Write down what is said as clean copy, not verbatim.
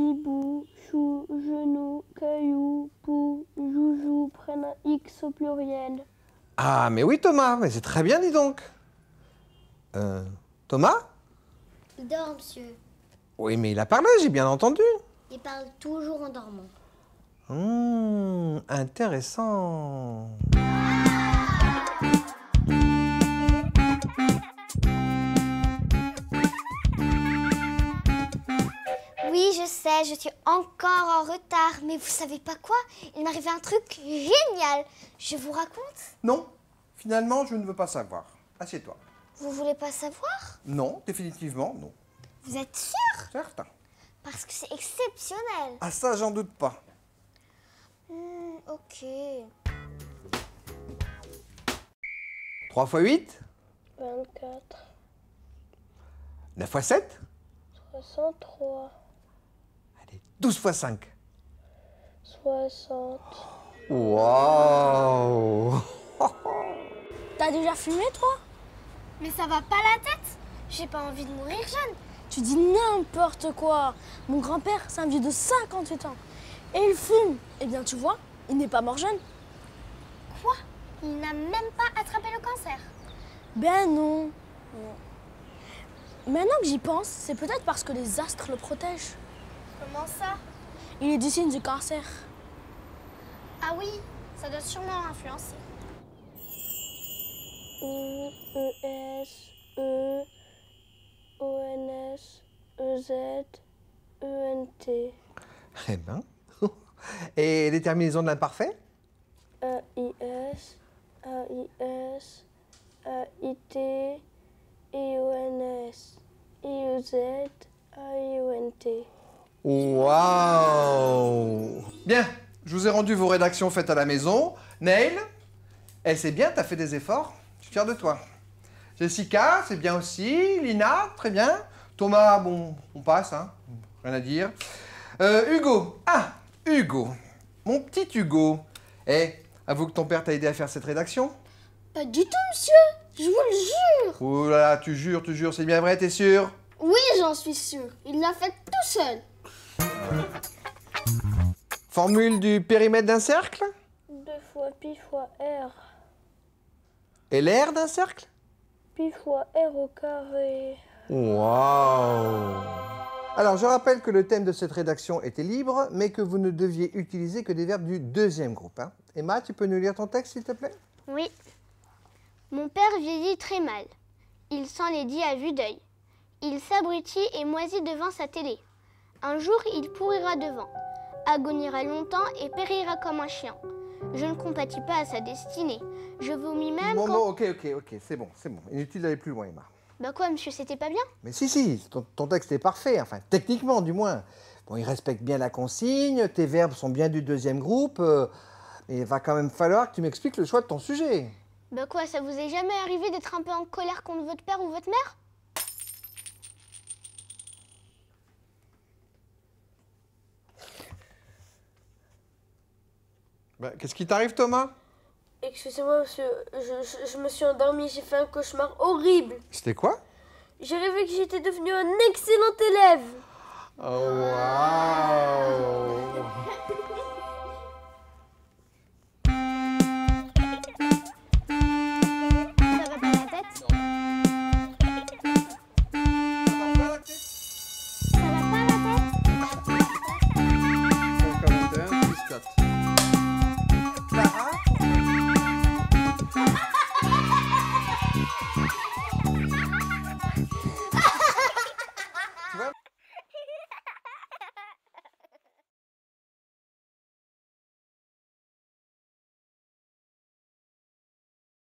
hibou, chou, genou, caillou, pou, joujou prennent un X au pluriel. Ah, mais oui, Thomas, mais c'est très bien, dis donc. Thomas? Il dort, monsieur. Oui, mais il a parlé, j'ai bien entendu. Il parle toujours en dormant. Intéressant. Oui, je sais, je suis encore en retard. Mais vous savez pas quoi? Il m'est arrivé un truc génial. Je vous raconte? Non, finalement, je ne veux pas savoir. Assieds-toi. Vous voulez pas savoir? Non, définitivement, non. Vous êtes sûr? Certain. Parce que c'est exceptionnel. Ah, ça, j'en doute pas. Ok. 3 x 8? 24, 9 x 7? 63, Allez, 12 x 5. 60. Waouh! T'as déjà fumé, toi? Mais ça va pas la tête? J'ai pas envie de mourir jeune. Tu dis n'importe quoi. Mon grand-père, c'est un vieux de 58 ans. Et il fume. Eh bien, tu vois, il n'est pas mort jeune. Quoi? Il n'a même pas attrapé le cancer. Ben non. Maintenant que j'y pense, c'est peut-être parce que les astres le protègent. Comment ça? Il est du signe du cancer. Ah oui, ça doit sûrement influencer. I, E, S, E, O, N, S, E, Z, E, N, T. Eh ben. Et les terminaisons de l'imparfait? A, I, S, A, I, S, A, I, T, I, O, N, S, I, O, Z, A, I, O, N, T. Waouh! Bien, je vous ai rendu vos rédactions faites à la maison. Neil, c'est bien, t'as fait des efforts. Je suis fier de toi. Jessica, c'est bien aussi. Lina, très bien. Thomas, bon, on passe, hein. Rien à dire. Hugo. Ah, Hugo. Mon petit Hugo. Avoue que ton père t'a aidé à faire cette rédaction? Pas du tout, monsieur. Je vous le jure. Oh là là, tu jures, c'est bien vrai, t'es sûr? Oui, j'en suis sûre. Il l'a fait tout seul. Formule du périmètre d'un cercle? 2 fois pi fois R. Et l'aire d'un cercle? Pi fois R au carré. Waouh! Alors, je rappelle que le thème de cette rédaction était libre, mais que vous ne deviez utiliser que des verbes du deuxième groupe. Hein. Emma, tu peux nous lire ton texte, s'il te plaît? Oui. Mon père vieillit très mal. Il s'enlaidit à vue d'œil. Il s'abrutit et moisit devant sa télé. Un jour, il pourrira devant, agonira longtemps et périra comme un chien. Je ne compatis pas à sa destinée. Je vomis même Bon, quand... ok, c'est bon. Inutile d'aller plus loin, Emma. Bah quoi, monsieur, c'était pas bien? Mais si, ton texte est parfait, enfin, techniquement du moins. Bon, il respecte bien la consigne, tes verbes sont bien du deuxième groupe, mais il va quand même falloir que tu m'expliques le choix de ton sujet. Bah quoi, ça vous est jamais arrivé d'être un peu en colère contre votre père ou votre mère? Bah, qu'est-ce qui t'arrive, Thomas? Excusez-moi, monsieur, je me suis endormi, j'ai fait un cauchemar horrible. C'était quoi? J'ai rêvé que j'étais devenu un excellent élève. Oh, waouh!